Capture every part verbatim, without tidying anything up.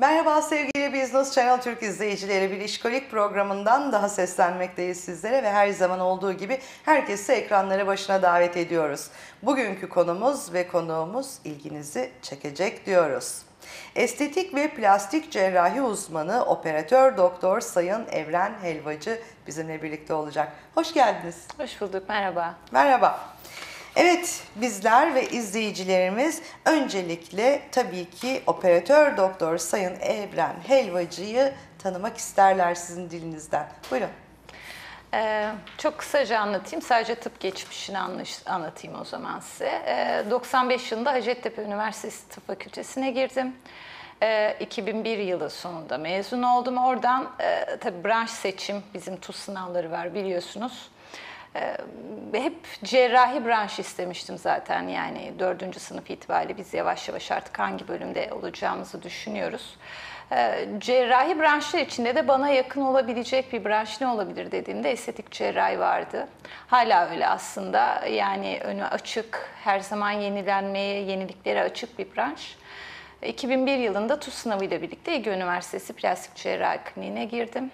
Merhaba sevgili Business Channel Türk izleyicileri, bir işkolik programından daha seslenmekteyiz sizlere ve her zaman olduğu gibi herkesi ekranları başına davet ediyoruz. Bugünkü konumuz ve konuğumuz ilginizi çekecek diyoruz. Estetik ve plastik cerrahi uzmanı operatör doktor Sayın Evren Helvacı bizimle birlikte olacak. Hoş geldiniz. Hoş bulduk, merhaba. Merhaba. Evet, bizler ve izleyicilerimiz öncelikle tabii ki operatör doktor Sayın Evren Helvacı'yı tanımak isterler sizin dilinizden. Buyurun. Ee, çok kısaca anlatayım, sadece tıp geçmişini anlatayım o zaman size. Ee, doksan beş yılında Hacettepe Üniversitesi Tıp Fakültesine girdim. Ee, iki bin bir yılı sonunda mezun oldum. Oradan e, tabii branş seçim, bizim TUS sınavları var biliyorsunuz. Ee, hep cerrahi branş istemiştim zaten, yani dördüncü sınıf itibariyle biz yavaş yavaş artık hangi bölümde olacağımızı düşünüyoruz. Ee, cerrahi branşlar içinde de bana yakın olabilecek bir branş ne olabilir dediğimde estetik cerrahi vardı. Hala öyle aslında, yani önü açık, her zaman yenilenmeye, yeniliklere açık bir branş. iki bin bir yılında TUS sınavıyla birlikte Ege Üniversitesi Plastik Cerrahi Kliniğine girdim.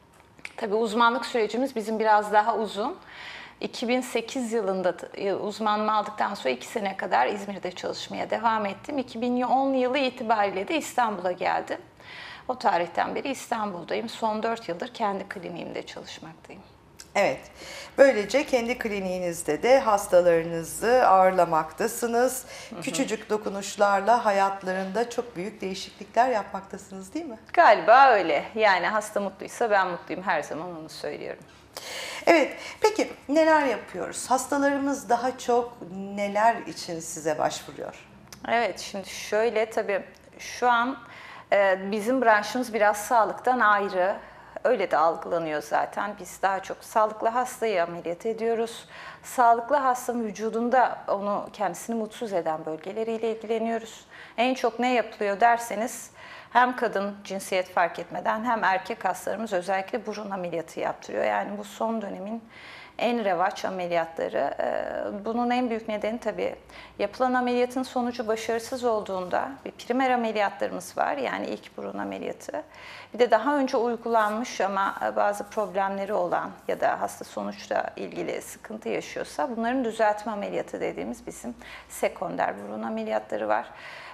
Tabii uzmanlık sürecimiz bizim biraz daha uzun. iki bin sekiz yılında uzmanımı aldıktan sonra iki sene kadar İzmir'de çalışmaya devam ettim. iki bin on yılı itibariyle de İstanbul'a geldim. O tarihten beri İstanbul'dayım. Son dört yıldır kendi kliniğimde çalışmaktayım. Evet, böylece kendi kliniğinizde de hastalarınızı ağırlamaktasınız. Hı hı. Küçücük dokunuşlarla hayatlarında çok büyük değişiklikler yapmaktasınız, değil mi? Galiba öyle. Yani hasta mutluysa ben mutluyum, her zaman onu söylüyorum. Evet, peki neler yapıyoruz? Hastalarımız daha çok neler için size başvuruyor? Evet, şimdi şöyle, tabii şu an e, bizim branşımız biraz sağlıktan ayrı. Öyle de algılanıyor zaten. Biz daha çok sağlıklı hastayı ameliyat ediyoruz. Sağlıklı hastanın vücudunda onu kendisini mutsuz eden bölgeleriyle ilgileniyoruz. En çok ne yapılıyor derseniz, hem kadın cinsiyet fark etmeden hem erkek hastalarımız özellikle burun ameliyatı yaptırıyor. Yani bu son dönemin en revaç ameliyatları. Bunun en büyük nedeni tabii yapılan ameliyatın sonucu başarısız olduğunda bir primer ameliyatlarımız var. Yani ilk burun ameliyatı. Bir de daha önce uygulanmış ama bazı problemleri olan ya da hasta sonuçla ilgili sıkıntı yaşıyorsa bunların düzeltme ameliyatı dediğimiz bizim sekonder burun ameliyatları var.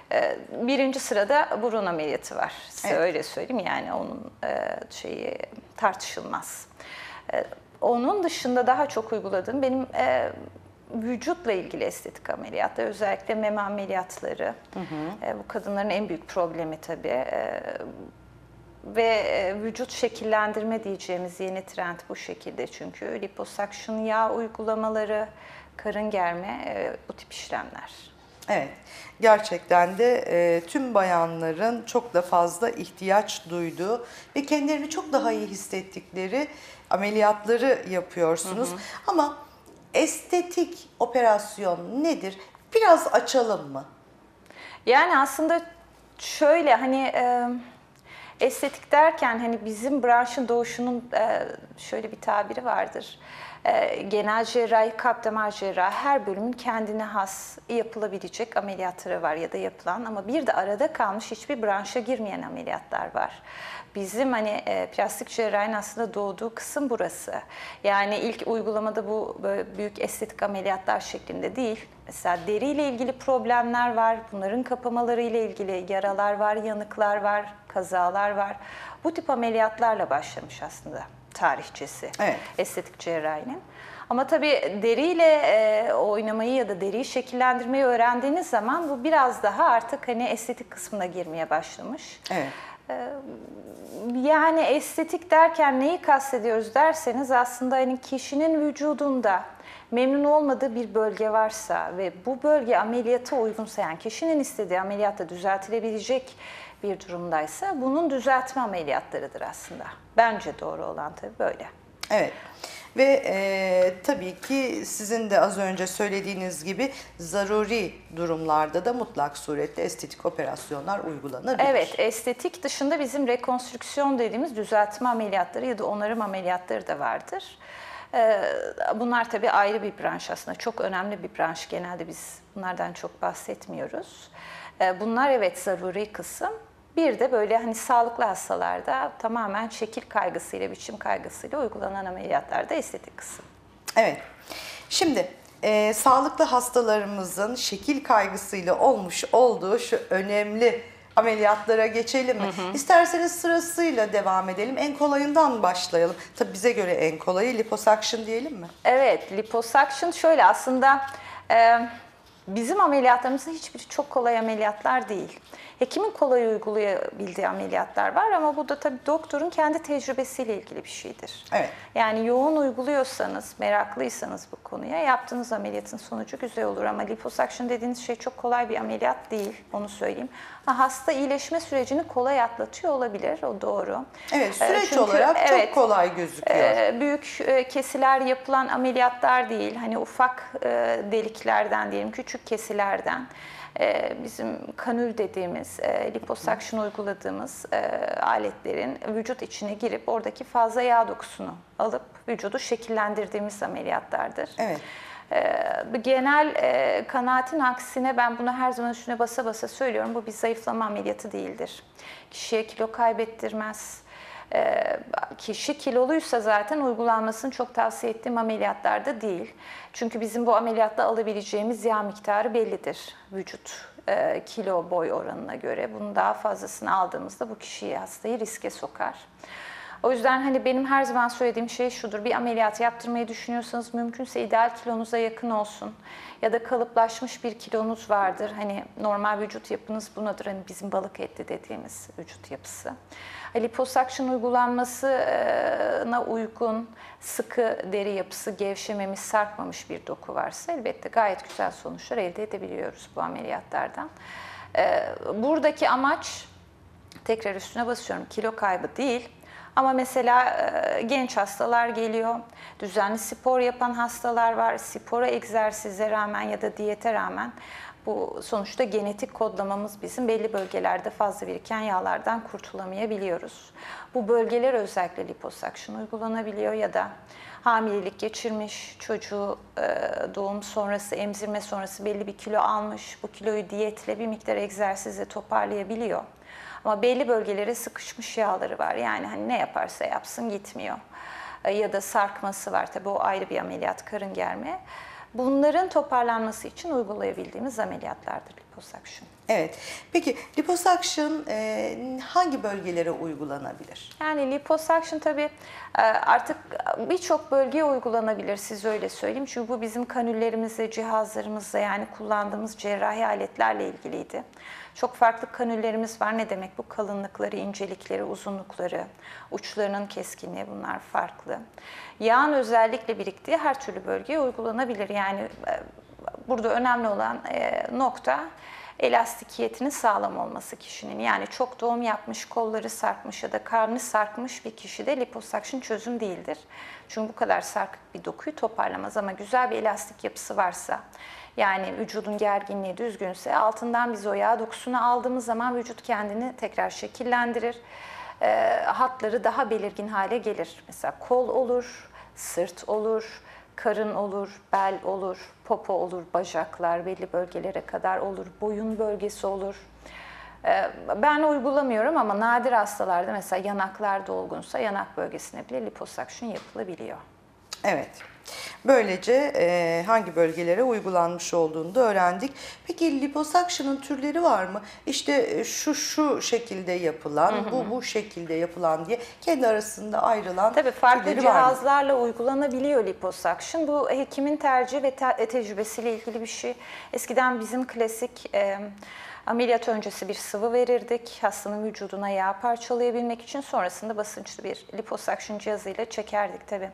Birinci sırada burun ameliyatı var. Size evet. Öyle söyleyeyim, yani onun şeyi tartışılmaz. Onun dışında daha çok uyguladığım benim e, vücutla ilgili estetik ameliyatlar, özellikle meme ameliyatları. Hı hı. E, bu kadınların en büyük problemi tabii. E, ve e, vücut şekillendirme diyeceğimiz yeni trend bu şekilde, çünkü liposuction yağ uygulamaları, karın germe, e, bu tip işlemler. Evet, gerçekten de e, tüm bayanların çok da fazla ihtiyaç duyduğu ve kendilerini çok daha iyi hissettikleri ameliyatları yapıyorsunuz. Hı hı. Ama estetik operasyon nedir? Biraz açalım mı? Yani aslında şöyle, hani e, estetik derken hani bizim branşın doğuşunun e, şöyle bir tabiri vardır. E, genel cerrahi, kalp damar cerrahi, her bölümün kendine has yapılabilecek ameliyatları var ya da yapılan, ama bir de arada kalmış hiçbir branşa girmeyen ameliyatlar var. Bizim hani e, plastik cerrahinin aslında doğduğu kısım burası. Yani ilk uygulamada bu böyle büyük estetik ameliyatlar şeklinde değil. Mesela deriyle ilgili problemler var, bunların kapamaları ile ilgili yaralar var, yanıklar var, kazalar var. Bu tip ameliyatlarla başlamış aslında tarihçesi, evet, estetik cerrahinin. Ama tabii deriyle e, oynamayı ya da deriyi şekillendirmeyi öğrendiğiniz zaman bu biraz daha artık hani estetik kısmına girmeye başlamış. Evet. Yani estetik derken neyi kastediyoruz derseniz, aslında hani kişinin vücudunda memnun olmadığı bir bölge varsa ve bu bölge ameliyata uygunsa, yani kişinin istediği ameliyatta düzeltilebilecek bir durumdaysa bunun düzeltme ameliyatlarıdır aslında. Bence doğru olan tabii böyle. Evet. Ve e, tabii ki sizin de az önce söylediğiniz gibi zaruri durumlarda da mutlak surette estetik operasyonlar uygulanabilir. Evet, estetik dışında bizim rekonstrüksiyon dediğimiz düzeltme ameliyatları ya da onarım ameliyatları da vardır. Bunlar tabii ayrı bir branş aslında. Çok önemli bir branş. Genelde biz bunlardan çok bahsetmiyoruz. Bunlar evet zaruri kısım. Bir de böyle hani sağlıklı hastalarda tamamen şekil kaygısıyla, biçim kaygısıyla uygulanan ameliyatlarda estetik kısım. Evet. Şimdi e, sağlıklı hastalarımızın şekil kaygısıyla olmuş olduğu şu önemli ameliyatlara geçelim mi? Hı hı. İsterseniz sırasıyla devam edelim. En kolayından başlayalım. Tabii bize göre en kolayı liposuction diyelim mi? Evet, liposuction şöyle aslında e, bizim ameliyatlarımızın hiçbiri çok kolay ameliyatlar değil. Hekimin kolay uygulayabildiği ameliyatlar var ama bu da tabii doktorun kendi tecrübesiyle ilgili bir şeydir. Evet. Yani yoğun uyguluyorsanız, meraklıysanız bu konuya yaptığınız ameliyatın sonucu güzel olur ama liposuction dediğiniz şey çok kolay bir ameliyat değil, onu söyleyeyim. Ha, hasta iyileşme sürecini kolay atlatıyor olabilir, o doğru. Evet, süreç Çünkü, olarak evet, çok kolay gözüküyor. Büyük kesiler yapılan ameliyatlar değil, hani ufak deliklerden diyelim, küçük kesilerden. Bizim kanül dediğimiz, liposuction uyguladığımız aletlerin vücut içine girip oradaki fazla yağ dokusunu alıp vücudu şekillendirdiğimiz ameliyatlardır. Evet. Genel kanaatin aksine ben bunu her zaman üstüne basa basa söylüyorum. Bu bir zayıflama ameliyatı değildir. Kişiye kilo kaybettirmez. Kişi kiloluysa zaten uygulanmasını çok tavsiye ettiğim ameliyatlarda değil. Çünkü bizim bu ameliyatta alabileceğimiz yağ miktarı bellidir vücut kilo boy oranına göre. Bunun daha fazlasını aldığımızda bu kişiyi, hastayı riske sokar. O yüzden hani benim her zaman söylediğim şey şudur: bir ameliyat yaptırmayı düşünüyorsanız mümkünse ideal kilonuza yakın olsun. Ya da kalıplaşmış bir kilonuz vardır. Hani normal vücut yapınız bunadır. Hani bizim balık etli dediğimiz vücut yapısı. Liposuction uygulanmasına uygun, sıkı deri yapısı, gevşememiş, sarkmamış bir doku varsa elbette gayet güzel sonuçlar elde edebiliyoruz bu ameliyatlardan. Buradaki amaç, tekrar üstüne basıyorum, kilo kaybı değil. Ama mesela genç hastalar geliyor, düzenli spor yapan hastalar var, spora, egzersize rağmen ya da diyete rağmen bu sonuçta genetik kodlamamız bizim belli bölgelerde fazla biriken yağlardan kurtulamayabiliyoruz. Bu bölgeler özellikle liposuction uygulanabiliyor ya da hamilelik geçirmiş, çocuğu doğum sonrası, emzirme sonrası belli bir kilo almış, bu kiloyu diyetle bir miktar egzersizle toparlayabiliyor. Ama belli bölgelere sıkışmış yağları var. Yani hani ne yaparsa yapsın gitmiyor. Ya da sarkması var. Tabii o ayrı bir ameliyat, karın germe. Bunların toparlanması için uygulayabildiğimiz ameliyatlardır liposuction. Evet. Peki liposuction e, hangi bölgelere uygulanabilir? Yani liposuction tabii artık birçok bölgeye uygulanabilir, siz öyle söyleyeyim. Çünkü bu bizim kanüllerimizle, cihazlarımızla, yani kullandığımız cerrahi aletlerle ilgiliydi. Çok farklı kanüllerimiz var. Ne demek bu? Kalınlıkları, incelikleri, uzunlukları, uçlarının keskinliği, bunlar farklı. Yağın özellikle biriktiği her türlü bölgeye uygulanabilir. Yani burada önemli olan nokta elastikiyetinin sağlam olması kişinin. Yani çok doğum yapmış, kolları sarkmış ya da karnı sarkmış bir kişide liposuction çözüm değildir. Çünkü bu kadar sarkık bir dokuyu toparlamaz ama güzel bir elastik yapısı varsa, yani vücudun gerginliği düzgünse, altından biz o yağ dokusunu aldığımız zaman vücut kendini tekrar şekillendirir. E, hatları daha belirgin hale gelir. Mesela kol olur, sırt olur, karın olur, bel olur, popo olur, bacaklar belli bölgelere kadar olur, boyun bölgesi olur. E, ben uygulamıyorum ama nadir hastalarda mesela yanaklar dolgunsa yanak bölgesine bile liposuction yapılabiliyor. Evet. Böylece e, hangi bölgelere uygulanmış olduğunu da öğrendik. Peki liposuction'ın türleri var mı? İşte şu şu şekilde yapılan, hı hı. bu bu şekilde yapılan diye kendi arasında ayrılan Tabii farklı türleri var mı? cihazlarla uygulanabiliyor liposuction. Bu hekimin tercih ve te tecrübesiyle ilgili bir şey. Eskiden bizim klasik e, ameliyat öncesi bir sıvı verirdik hastanın vücuduna yağ parçalayabilmek için, sonrasında basınçlı bir liposuction cihazıyla çekerdik tabii.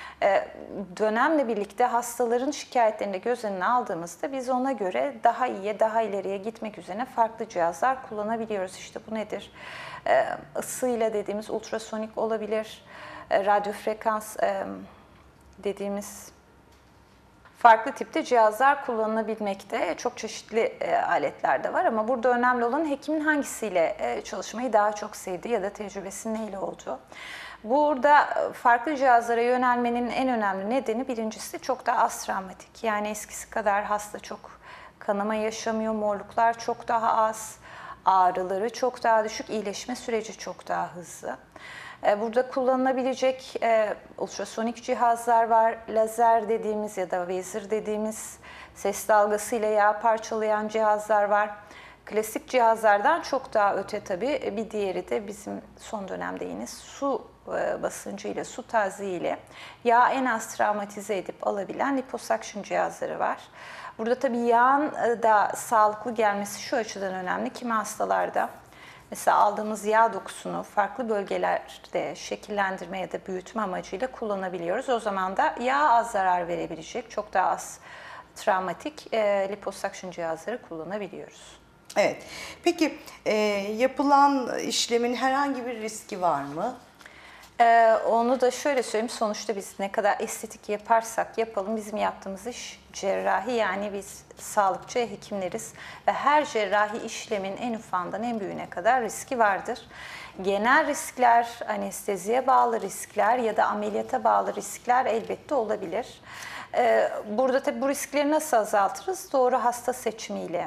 Dönemle birlikte hastaların şikayetlerini de göz önüne aldığımızda biz ona göre daha iyiye, daha ileriye gitmek üzere farklı cihazlar kullanabiliyoruz. İşte bu nedir? Isıyla dediğimiz ultrasonik olabilir, radyo frekans dediğimiz farklı tipte cihazlar kullanılabilmekte. Çok çeşitli e, aletler de var ama burada önemli olan hekimin hangisiyle e, çalışmayı daha çok sevdiği ya da tecrübesinin neyle olduğu. Burada farklı cihazlara yönelmenin en önemli nedeni, birincisi çok daha az travmatik. Yani eskisi kadar hasta çok kanama yaşamıyor, morluklar çok daha az. Ağrıları çok daha düşük, iyileşme süreci çok daha hızlı. Burada kullanılabilecek e, ultrasonik cihazlar var, lazer dediğimiz ya da laser dediğimiz ses dalgasıyla yağ parçalayan cihazlar var. Klasik cihazlardan çok daha öte tabii bir diğeri de bizim son dönemde yine su e, basıncı ile, su taziği ile yağı en az travmatize edip alabilen liposuction cihazları var. Burada tabii yağın da sağlıklı gelmesi şu açıdan önemli. Kimi hastalarda mesela aldığımız yağ dokusunu farklı bölgelerde şekillendirme ya da büyütme amacıyla kullanabiliyoruz. O zaman da yağ az zarar verebilecek, çok daha az travmatik e, liposuction cihazları kullanabiliyoruz. Evet. Peki e, yapılan işlemin herhangi bir riski var mı? Ee, onu da şöyle söyleyeyim, sonuçta biz ne kadar estetik yaparsak yapalım bizim yaptığımız iş cerrahi, yani biz sağlıkçı hekimleriz ve her cerrahi işlemin en ufağından en büyüğüne kadar riski vardır. Genel riskler, anesteziye bağlı riskler ya da ameliyata bağlı riskler elbette olabilir. Ee, burada tabii bu riskleri nasıl azaltırız? Doğru hasta seçimiyle.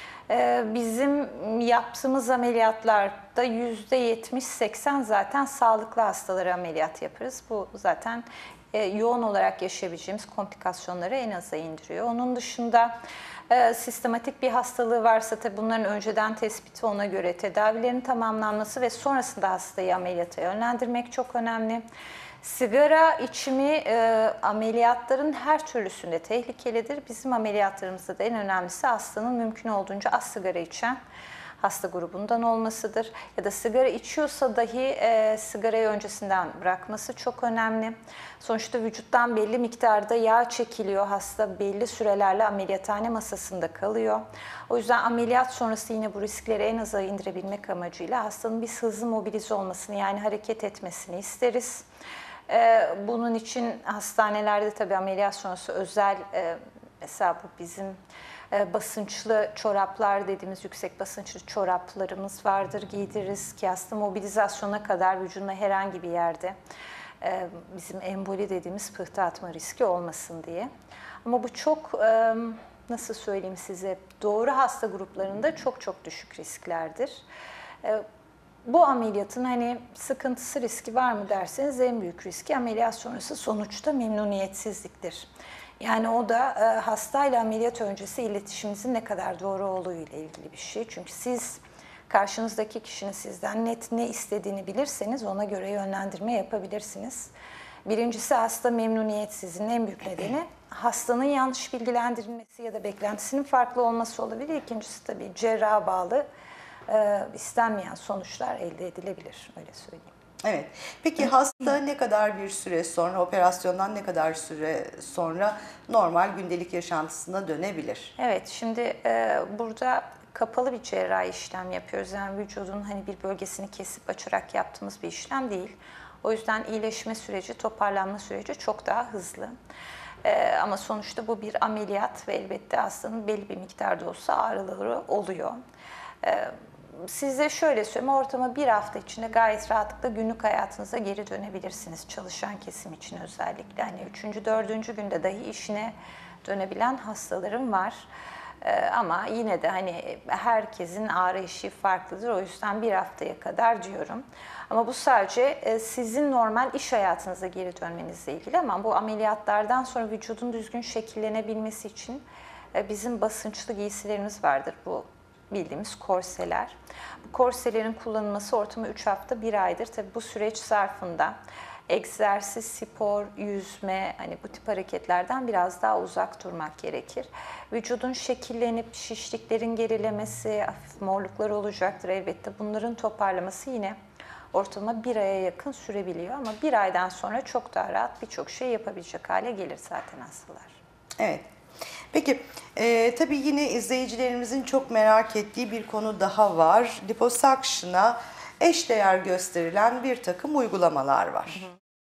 Bizim yaptığımız ameliyatlarda yüzde yetmiş seksen zaten sağlıklı hastalara ameliyat yaparız. Bu zaten yoğun olarak yaşayabileceğimiz komplikasyonları en aza indiriyor. Onun dışında sistematik bir hastalığı varsa tabii bunların önceden tespiti, ona göre tedavilerin tamamlanması ve sonrasında hastayı ameliyata yönlendirmek çok önemli. Sigara içimi e, ameliyatların her türlüsünde tehlikelidir. Bizim ameliyatlarımızda da en önemlisi hastanın mümkün olduğunca az sigara içen hasta grubundan olmasıdır. Ya da sigara içiyorsa dahi e, sigarayı öncesinden bırakması çok önemli. Sonuçta vücuttan belli miktarda yağ çekiliyor. Hasta belli sürelerle ameliyathane masasında kalıyor. O yüzden ameliyat sonrası yine bu riskleri en aza indirebilmek amacıyla hastanın biz hızlı mobilize olmasını, yani hareket etmesini isteriz. Bunun için hastanelerde tabii ameliyat sonrası özel, mesela bu bizim basınçlı çoraplar dediğimiz yüksek basınçlı çoraplarımız vardır, giydiririz ki hasta mobilizasyona kadar vücuduna herhangi bir yerde bizim emboli dediğimiz pıhtı atma riski olmasın diye. Ama bu çok, nasıl söyleyeyim size, doğru hasta gruplarında çok çok düşük risklerdir. Bu ameliyatın hani sıkıntısı, riski var mı derseniz en büyük riski ameliyat sonrası sonuçta memnuniyetsizliktir. Yani o da e, hastayla ameliyat öncesi iletişiminizin ne kadar doğru olduğu ile ilgili bir şey. Çünkü siz karşınızdaki kişinin sizden net ne istediğini bilirseniz ona göre yönlendirme yapabilirsiniz. Birincisi hasta memnuniyetsizliğinin en büyük nedeni hastanın yanlış bilgilendirilmesi ya da beklentisinin farklı olması olabilir. İkincisi tabii cerraha bağlı e, istenmeyen sonuçlar elde edilebilir, öyle söyleyeyim. Evet. Peki hasta ne kadar bir süre sonra, operasyondan ne kadar süre sonra normal gündelik yaşantısına dönebilir? Evet, şimdi e, burada kapalı bir cerrahi işlem yapıyoruz. Yani vücudun hani bir bölgesini kesip açarak yaptığımız bir işlem değil. O yüzden iyileşme süreci, toparlanma süreci çok daha hızlı. Ee, ama sonuçta bu bir ameliyat ve elbette hastanın belli bir miktarda olsa ağrıları oluyor. Ee, size şöyle söyleyeyim, ortama bir hafta içinde gayet rahatlıkla günlük hayatınıza geri dönebilirsiniz. Çalışan kesim için özellikle. Hani üçüncü, dördüncü günde dahi işine dönebilen hastalarım var. Ee, ama yine de hani herkesin ağrı eşiği farklıdır. O yüzden bir haftaya kadar diyorum. Ama bu sadece e, sizin normal iş hayatınıza geri dönmenizle ilgili, ama bu ameliyatlardan sonra vücudun düzgün şekillenebilmesi için e, bizim basınçlı giysilerimiz vardır. Bu bildiğimiz korseler. Bu korselerin kullanılması ortamı üç hafta, bir aydır. Tabii bu süreç zarfında egzersiz, spor, yüzme, hani bu tip hareketlerden biraz daha uzak durmak gerekir. Vücudun şekillenip şişliklerin gerilemesi, hafif morluklar olacaktır elbette. Bunların toparlaması yine ortalama bir aya yakın sürebiliyor, ama bir aydan sonra çok daha rahat birçok şey yapabilecek hale gelir zaten hastalar. Evet. Peki, e, tabii yine izleyicilerimizin çok merak ettiği bir konu daha var. Liposuction'a eşdeğer gösterilen bir takım uygulamalar var.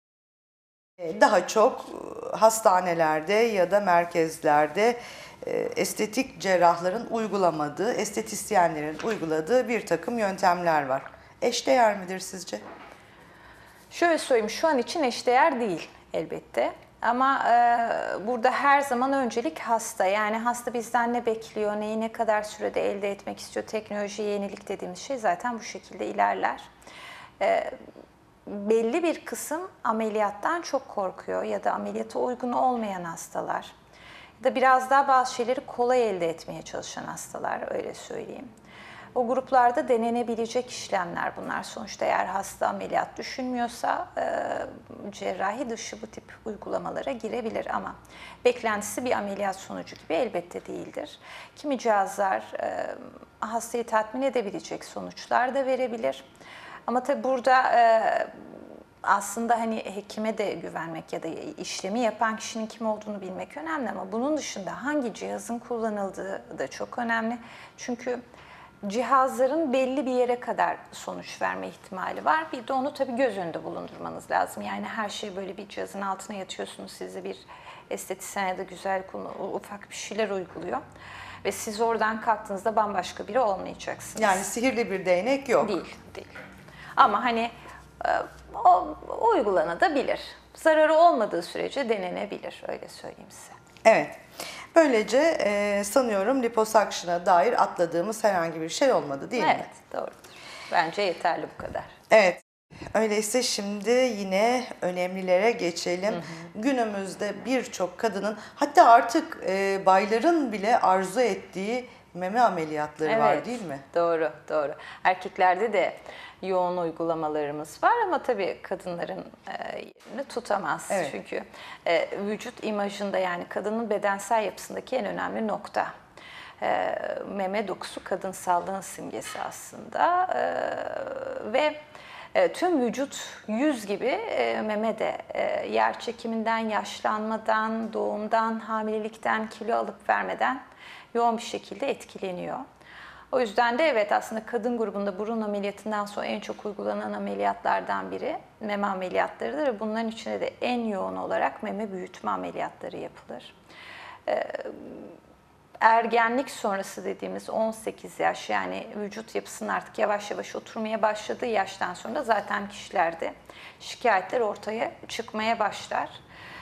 Hı hı. Daha çok hastanelerde ya da merkezlerde e, estetik cerrahların uygulamadığı, estetisyenlerin uyguladığı bir takım yöntemler var. Eşdeğer midir sizce? Şöyle söyleyeyim, şu an için eşdeğer değil elbette. Ama e, burada her zaman öncelik hasta. Yani hasta bizden ne bekliyor, neyi ne kadar sürede elde etmek istiyor, teknoloji, yenilik dediğimiz şey zaten bu şekilde ilerler. E, belli bir kısım ameliyattan çok korkuyor ya da ameliyata uygun olmayan hastalar. Ya da biraz daha bazı şeyleri kolay elde etmeye çalışan hastalar, öyle söyleyeyim. O gruplarda denenebilecek işlemler bunlar. Sonuçta eğer hasta ameliyat düşünmüyorsa e, cerrahi dışı bu tip uygulamalara girebilir ama beklentisi bir ameliyat sonucu gibi elbette değildir. Kimi cihazlar e, hastayı tatmin edebilecek sonuçlar da verebilir. Ama tabi burada e, aslında hani hekime de güvenmek ya da işlemi yapan kişinin kim olduğunu bilmek önemli ama bunun dışında hangi cihazın kullanıldığı da çok önemli. Çünkü cihazların belli bir yere kadar sonuç verme ihtimali var. Bir de onu tabii göz önünde bulundurmanız lazım. Yani her şey böyle bir cihazın altına yatıyorsunuz. Size bir estetisyen ya da güzellik ufak bir şeyler uyguluyor. Ve siz oradan kalktığınızda bambaşka biri olmayacaksınız. Yani sihirli bir değnek yok. Değil, değil. Ama hani o uygulanabilir. Zararı olmadığı sürece denenebilir, öyle söyleyeyim size. Evet. Böylece e, sanıyorum liposuction'a dair atladığımız herhangi bir şey olmadı değil evet, mi? Evet, doğrudur. Bence yeterli bu kadar. Evet. Öyleyse şimdi yine önemlilere geçelim. Hı hı. Günümüzde birçok kadının, hatta artık e, bayların bile arzu ettiği meme ameliyatları evet, var değil mi? Doğru, doğru. Erkeklerde de yoğun uygulamalarımız var ama tabii kadınların e, yerini tutamaz. Evet. Çünkü e, vücut imajında, yani kadının bedensel yapısındaki en önemli nokta. E, meme dokusu kadınsallığın simgesi aslında e, ve e, tüm vücut yüz gibi e, meme de e, yer çekiminden, yaşlanmadan, doğumdan, hamilelikten, kilo alıp vermeden yoğun bir şekilde etkileniyor. O yüzden de evet, aslında kadın grubunda burun ameliyatından sonra en çok uygulanan ameliyatlardan biri meme ameliyatlarıdır ve bunların içinde de en yoğun olarak meme büyütme ameliyatları yapılır. Ee, ergenlik sonrası dediğimiz on sekiz yaş, yani vücut yapısının artık yavaş yavaş oturmaya başladığı yaştan sonra zaten kişilerde şikayetler ortaya çıkmaya başlar.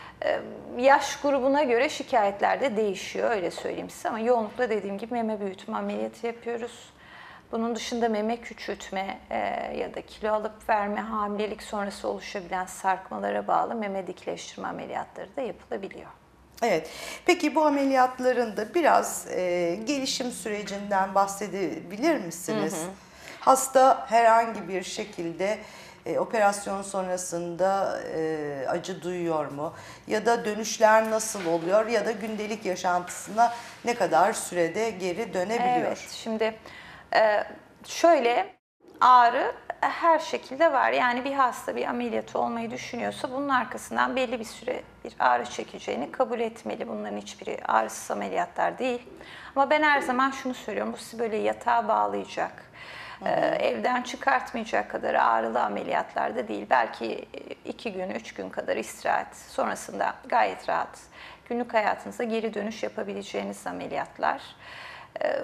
Yaş grubuna göre şikayetler de değişiyor, öyle söyleyeyim size, ama yoğunlukla dediğim gibi meme büyütme ameliyatı yapıyoruz. Bunun dışında meme küçültme e, ya da kilo alıp verme, hamilelik sonrası oluşabilen sarkmalara bağlı meme dikleştirme ameliyatları da yapılabiliyor. Evet. Peki bu ameliyatların da biraz e, gelişim sürecinden bahsedebilir misiniz? Hı hı. Hasta herhangi bir şekilde E, operasyon sonrasında e, acı duyuyor mu? Ya da dönüşler nasıl oluyor? Ya da gündelik yaşantısına ne kadar sürede geri dönebiliyor? Evet, şimdi e, şöyle, ağrı her şekilde var. Yani bir hasta bir ameliyat olmayı düşünüyorsa bunun arkasından belli bir süre bir ağrı çekeceğini kabul etmeli. Bunların hiçbiri ağrısız ameliyatlar değil. Ama ben her zaman şunu söylüyorum, bu sizi böyle yatağa bağlayacak, Ee, evden çıkartmayacak kadar ağrılı ameliyatlar da değil. Belki iki gün, üç gün kadar istirahat, sonrasında gayet rahat günlük hayatınıza geri dönüş yapabileceğiniz ameliyatlar. Ee,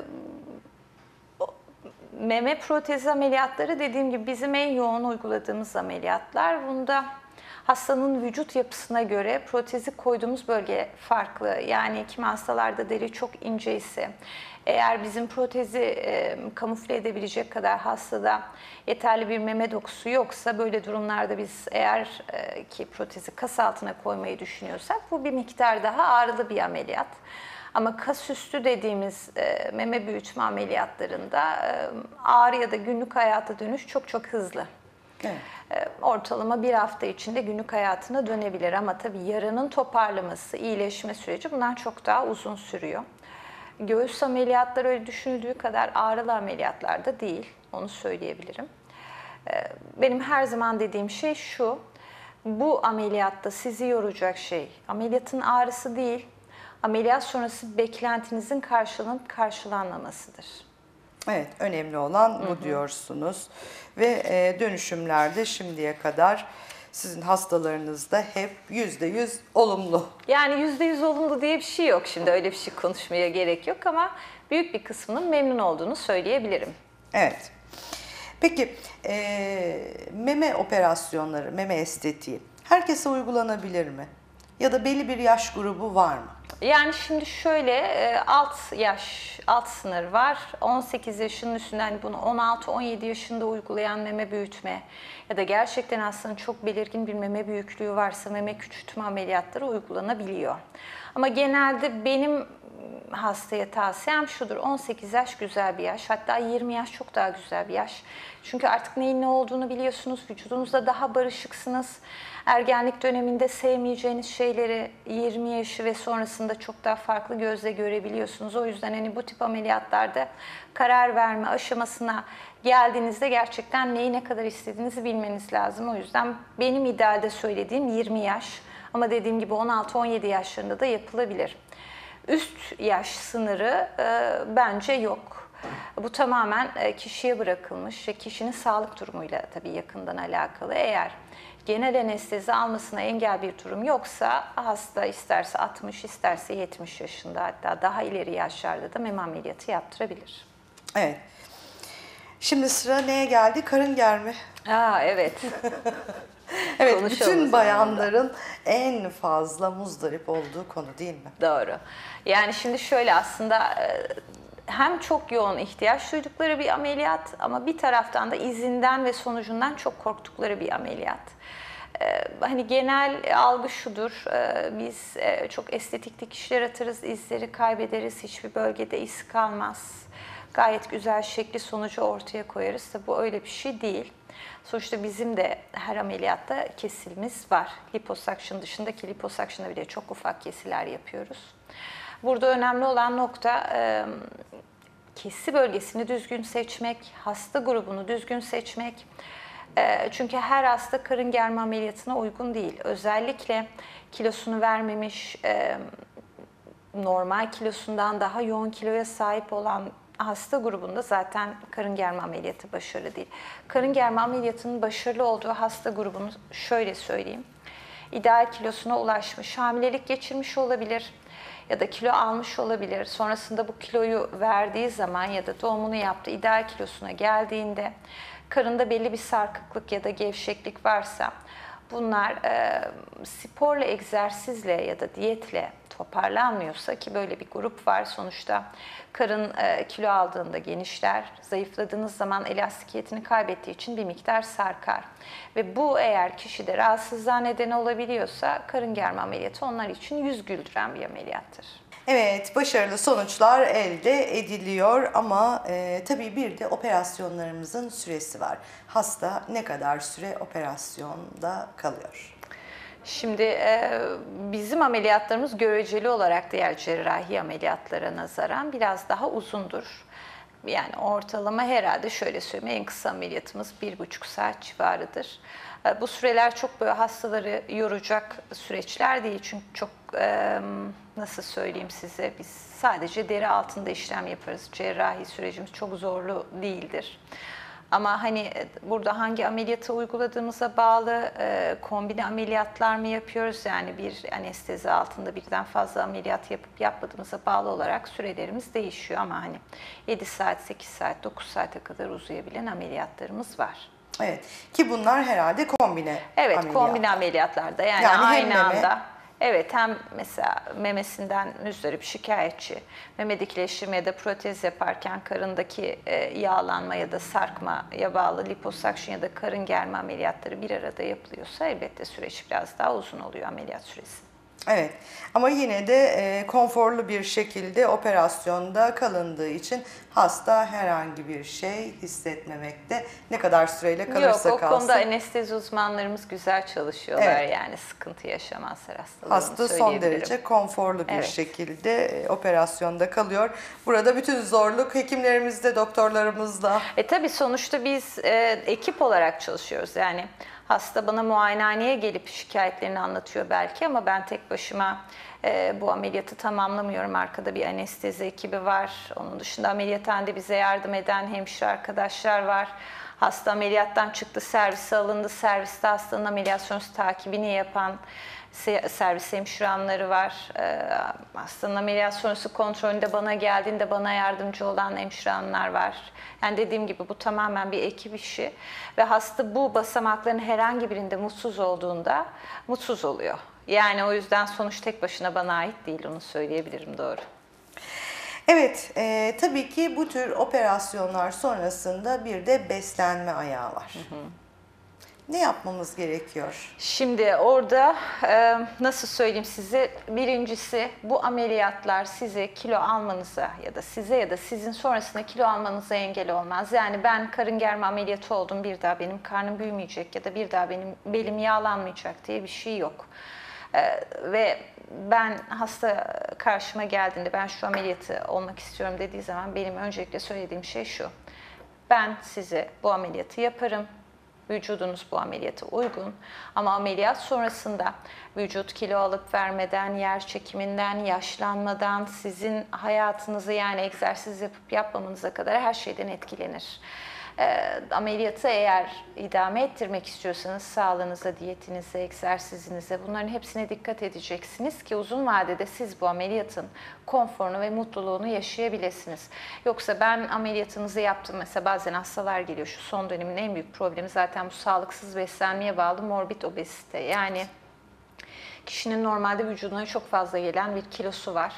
meme protezi ameliyatları dediğim gibi bizim en yoğun uyguladığımız ameliyatlar. Bunda hastanın vücut yapısına göre protezi koyduğumuz bölge farklı. Yani kimi hastalarda deri çok ince ise, eğer bizim protezi e, kamufle edebilecek kadar hastada yeterli bir meme dokusu yoksa, böyle durumlarda biz eğer e, ki protezi kas altına koymayı düşünüyorsak bu bir miktar daha ağrılı bir ameliyat. Ama kas üstü dediğimiz e, meme büyütme ameliyatlarında e, ağrı ya da günlük hayata dönüş çok çok hızlı. Evet. E, ortalama bir hafta içinde günlük hayatına dönebilir ama tabii yaranın toparlaması, iyileşme süreci bundan çok daha uzun sürüyor. Göğüs ameliyatları öyle düşünüldüğü kadar ağrılı ameliyatlar da değil, onu söyleyebilirim. Benim her zaman dediğim şey şu, bu ameliyatta sizi yoracak şey ameliyatın ağrısı değil, ameliyat sonrası beklentinizin karşılanıp karşılanmamasıdır. Evet, önemli olan bu, hı hı, diyorsunuz. Ve e, dönüşümlerde şimdiye kadar sizin hastalarınızda hep yüzde yüz olumlu. Yani yüzde yüz olumlu diye bir şey yok, şimdi öyle bir şey konuşmaya gerek yok ama büyük bir kısmının memnun olduğunu söyleyebilirim. Evet. Peki e, meme operasyonları, meme estetiği herkese uygulanabilir mi? Ya da belli bir yaş grubu var mı? Yani şimdi şöyle e, alt yaş, alt sınır var. on sekiz yaşının üstünde hani bunu on altı on yedi yaşında uygulayan meme büyütme ya da gerçekten hastanın çok belirgin bir meme büyüklüğü varsa meme küçültme ameliyatları uygulanabiliyor. Ama genelde benim hastaya tavsiyem şudur: on sekiz yaş güzel bir yaş, hatta yirmi yaş çok daha güzel bir yaş. Çünkü artık neyin ne olduğunu biliyorsunuz, vücudunuzda daha barışıksınız. Ergenlik döneminde sevmeyeceğiniz şeyleri yirmi yaşı ve sonrasında çok daha farklı gözle görebiliyorsunuz. O yüzden hani bu tip ameliyatlarda karar verme aşamasına geldiğinizde gerçekten neyi ne kadar istediğinizi bilmeniz lazım. O yüzden benim idealde söylediğim yirmi yaş, ama dediğim gibi on altı on yedi yaşlarında da yapılabilir. Üst yaş sınırı e, bence yok. Bu tamamen e, kişiye bırakılmış ve kişinin sağlık durumuyla tabii yakından alakalı. Eğer genel anestezi almasına engel bir durum yoksa hasta isterse altmış isterse yetmiş yaşında, hatta daha ileri yaşlarda da meme ameliyatı yaptırabilir. Evet. Şimdi sıra neye geldi? Karın germe. Aa, evet. Evet, Konuşalım o bütün zaman bayanların en fazla muzdarip olduğu konu değil mi? Doğru. Yani şimdi şöyle, aslında e, hem çok yoğun ihtiyaç duydukları bir ameliyat, ama bir taraftan da izinden ve sonucundan çok korktukları bir ameliyat. Ee, hani genel algı şudur: e, biz e, çok estetik dikişler atarız, izleri kaybederiz, hiçbir bölgede iz kalmaz, gayet güzel şekli sonucu ortaya koyarız. Tabi bu öyle bir şey değil. Sonuçta bizim de her ameliyatta kesilimiz var. Liposuction dışındaki liposuction'da bile çok ufak kesiler yapıyoruz. Burada önemli olan nokta e, kesi bölgesini düzgün seçmek, hasta grubunu düzgün seçmek. E, çünkü her hasta karın germe ameliyatına uygun değil. Özellikle kilosunu vermemiş, e, normal kilosundan daha yoğun kiloya sahip olan hasta grubunda zaten karın germe ameliyatı başarılı değil. Karın germe ameliyatının başarılı olduğu hasta grubunu şöyle söyleyeyim: İdeal kilosuna ulaşmış, hamilelik geçirmiş olabilir ya da kilo almış olabilir. Sonrasında bu kiloyu verdiği zaman ya da doğumunu yaptı, ideal kilosuna geldiğinde karında belli bir sarkıklık ya da gevşeklik varsa, bunlar e, sporla, egzersizle ya da diyetle toparlanmıyorsa, ki böyle bir grup var sonuçta, karın e, kilo aldığında genişler, zayıfladığınız zaman elastikiyetini kaybettiği için bir miktar sarkar. Ve bu eğer kişide rahatsızlığa neden olabiliyorsa, karın germe ameliyatı onlar için yüz güldüren bir ameliyattır. Evet, başarılı sonuçlar elde ediliyor ama e, tabii bir de operasyonlarımızın süresi var. Hasta ne kadar süre operasyonda kalıyor? Şimdi e, bizim ameliyatlarımız göreceli olarak diğer cerrahi ameliyatlara nazaran biraz daha uzundur. Yani ortalama herhalde şöyle söyleyeyim, en kısa ameliyatımız bir buçuk saat civarıdır. E, bu süreler çok böyle hastaları yoracak süreçler değil, çünkü çok e, nasıl söyleyeyim size, biz sadece deri altında işlem yaparız. Cerrahi sürecimiz çok zorlu değildir. Ama hani burada hangi ameliyatı uyguladığımıza bağlı, e, kombine ameliyatlar mı yapıyoruz? Yani bir anestezi altında birden fazla ameliyat yapıp yapmadığımıza bağlı olarak sürelerimiz değişiyor. Ama hani yedi saat, sekiz saat, dokuz saate kadar uzayabilen ameliyatlarımız var. Evet, ki bunlar herhalde kombine Evet, ameliyat. kombine ameliyatlarda, yani, Yani hem aynı meme- anda. Evet, hem mesela memesinden müzdarip, şikayetçi, meme dikleştirme ya da protez yaparken karındaki e, yağlanma ya da sarkmaya bağlı liposuction ya da karın germe ameliyatları bir arada yapılıyorsa, elbette süreç biraz daha uzun oluyor, ameliyat süresi. Evet, ama yine de e, konforlu bir şekilde operasyonda kalındığı için hasta herhangi bir şey hissetmemekte, ne kadar süreyle kalırsa Yok, o kalsın. konuda anestezi uzmanlarımız güzel çalışıyorlar, Evet. yani sıkıntı yaşamazlar hastalarımız, Hasta son söyleyebilirim. derece konforlu bir Evet. şekilde e, operasyonda kalıyor. Burada bütün zorluk hekimlerimizde, doktorlarımızda. E tabii sonuçta biz e, ekip olarak çalışıyoruz. Yani hasta bana muayenehaneye gelip şikayetlerini anlatıyor belki, ama ben tek başıma e, bu ameliyatı tamamlamıyorum. Arkada bir anestezi ekibi var. Onun dışında ameliyathanede bize yardım eden hemşire arkadaşlar var. Hasta ameliyattan çıktı, servise alındı. Serviste hastanın ameliyat sonrası takibini yapan servis hemşire hanımları var. Ee, hastanın ameliyat sonrası kontrolünde bana geldiğinde bana yardımcı olan hemşire hanımlar var. Yani dediğim gibi bu tamamen bir ekip işi ve hasta bu basamakların herhangi birinde mutsuz olduğunda mutsuz oluyor. Yani o yüzden sonuç tek başına bana ait değil, onu söyleyebilirim, doğru. Evet, e, tabii ki bu tür operasyonlar sonrasında bir de beslenme ayağı var. Hı hı. Ne yapmamız gerekiyor? Şimdi orada e, nasıl söyleyeyim size, birincisi bu ameliyatlar size kilo almanıza ya da size ya da sizin sonrasında kilo almanıza engel olmaz. Yani ben karın germe ameliyatı oldum, bir daha benim karnım büyümeyecek ya da bir daha benim belim yağlanmayacak diye bir şey yok. E, ve ben hasta karşıma geldiğinde ben şu ameliyatı olmak istiyorum dediği zaman benim öncelikle söylediğim şey şu: ben size bu ameliyatı yaparım. Vücudunuz bu ameliyata uygun ama ameliyat sonrasında vücut kilo alıp vermeden, yer çekiminden, yaşlanmadan, sizin hayatınızı yani egzersiz yapıp yapmamanıza kadar her şeyden etkilenir. E, ameliyatı eğer idame ettirmek istiyorsanız sağlığınıza, diyetinize, egzersizinize, bunların hepsine dikkat edeceksiniz ki uzun vadede siz bu ameliyatın konforunu ve mutluluğunu yaşayabilirsiniz. Yoksa ben ameliyatınızı yaptım, mesela bazen hastalar geliyor, şu son dönemin en büyük problemi zaten bu sağlıksız beslenmeye bağlı morbid obezite. Yani kişinin normalde vücuduna çok fazla gelen bir kilosu var.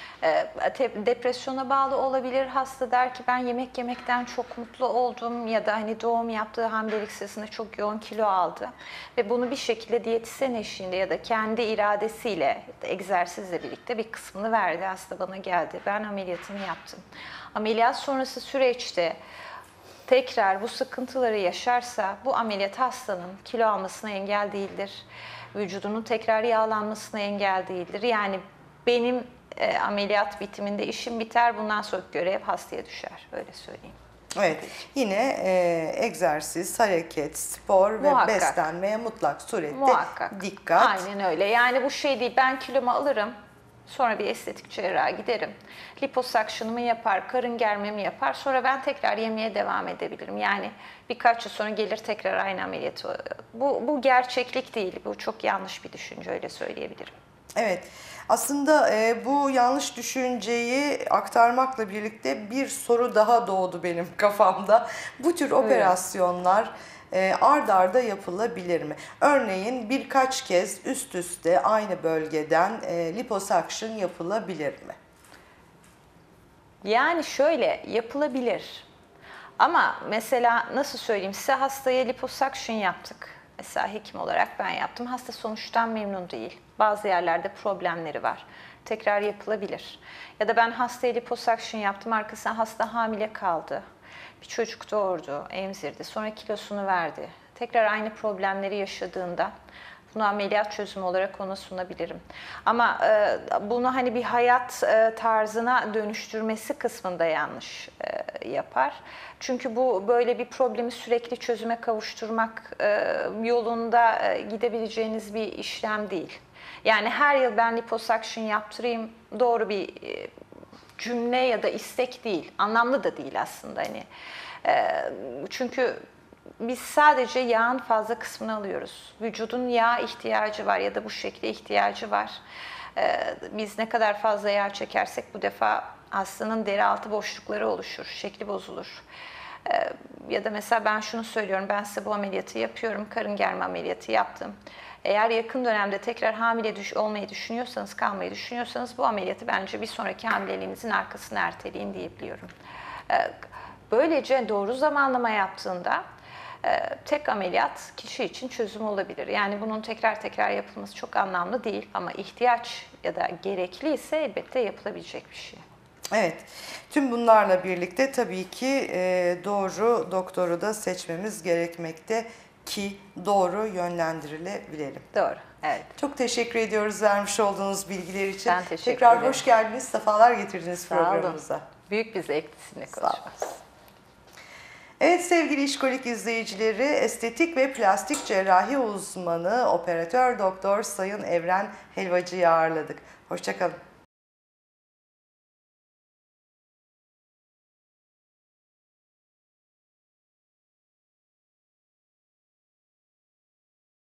Depresyona bağlı olabilir. Hasta der ki ben yemek yemekten çok mutlu oldum ya da hani doğum yaptığı hamilelik sırasında çok yoğun kilo aldı ve bunu bir şekilde diyetisyen eşliğinde ya da kendi iradesiyle ya da egzersizle birlikte bir kısmını verdi. Hasta bana geldi, ben ameliyatını yaptım. Ameliyat sonrası süreçte tekrar bu sıkıntıları yaşarsa bu ameliyat hastanın kilo almasına engel değildir. Vücudunun tekrar yağlanmasına engel değildir. Yani benim E, ameliyat bitiminde işim biter, bundan sonra görev hastaya düşer, öyle söyleyeyim. Evet, yine e, egzersiz, hareket, spor Muhakkak. ve beslenmeye mutlak surette Muhakkak. dikkat. Aynen öyle. Yani bu şey değil, ben kilomu alırım, sonra bir estetik cerraha giderim, liposuction'ımı yapar, karın germemi yapar, sonra ben tekrar yemeye devam edebilirim. Yani birkaç yıl sonra gelir tekrar aynı ameliyatı. Bu, bu gerçeklik değil, bu çok yanlış bir düşünce, öyle söyleyebilirim. Evet, aslında e, bu yanlış düşünceyi aktarmakla birlikte bir soru daha doğdu benim kafamda. Bu tür operasyonlar e, ard arda yapılabilir mi? Örneğin birkaç kez üst üste aynı bölgeden e, liposuction yapılabilir mi? Yani şöyle yapılabilir. Ama mesela nasıl söyleyeyim size, hastaya liposuction yaptık. Mesela hekim olarak ben yaptım. Hasta sonuçtan memnun değil. Bazı yerlerde problemleri var. Tekrar yapılabilir. Ya da ben hastaya liposuction yaptım. Arkasından hasta hamile kaldı. Bir çocuk doğurdu, emzirdi. Sonra kilosunu verdi. Tekrar aynı problemleri yaşadığında bunu ameliyat çözümü olarak ona sunabilirim. Ama e, bunu hani bir hayat e, tarzına dönüştürmesi kısmında yanlış e, yapar. Çünkü bu böyle bir problemi sürekli çözüme kavuşturmak e, yolunda e, gidebileceğiniz bir işlem değil. Yani her yıl ben liposuction yaptırayım doğru bir e, cümle ya da istek değil. Anlamlı da değil aslında hani. E, çünkü biz sadece yağın fazla kısmını alıyoruz. Vücudun yağ ihtiyacı var ya da bu şekilde ihtiyacı var. Ee, biz ne kadar fazla yağ çekersek bu defa hastanın deri altı boşlukları oluşur, şekli bozulur. Ee, ya da mesela ben şunu söylüyorum, ben size bu ameliyatı yapıyorum, karın germe ameliyatı yaptım. Eğer yakın dönemde tekrar hamile düş olmayı düşünüyorsanız, kalmayı düşünüyorsanız bu ameliyatı bence bir sonraki hamileliğinizin arkasına erteleyin diyebiliyorum. Ee, böylece doğru zamanlama yaptığında Ee, tek ameliyat kişi için çözüm olabilir. Yani bunun tekrar tekrar yapılması çok anlamlı değil ama ihtiyaç ya da gerekli ise elbette yapılabilecek bir şey. Evet, tüm bunlarla birlikte tabii ki e, doğru doktoru da seçmemiz gerekmekte ki doğru yönlendirilebilelim. Doğru, evet. Çok teşekkür ediyoruz vermiş olduğunuz bilgiler için. Ben teşekkür Tekrar ederim. hoş geldiniz, sefalar getirdiniz Sağ olun. programımıza. Büyük bir zevkti sizinle konuşmak. Evet sevgili İşkolik izleyicileri, estetik ve plastik cerrahi uzmanı, operatör doktor Sayın Evren Helvacı'yı ağırladık. Hoşça kalın.